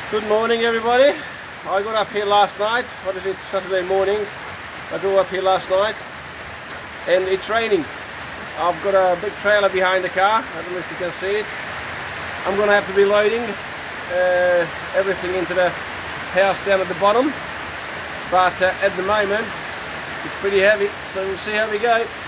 Good morning everybody. I got up here last night. What is it? Saturday morning. I drove up here last night and it's raining. I've got a big trailer behind the car. I don't know if you can see it. I'm gonna have to be loading everything into the house down at the bottom, but at the moment it's pretty heavy, so we'll see how we go.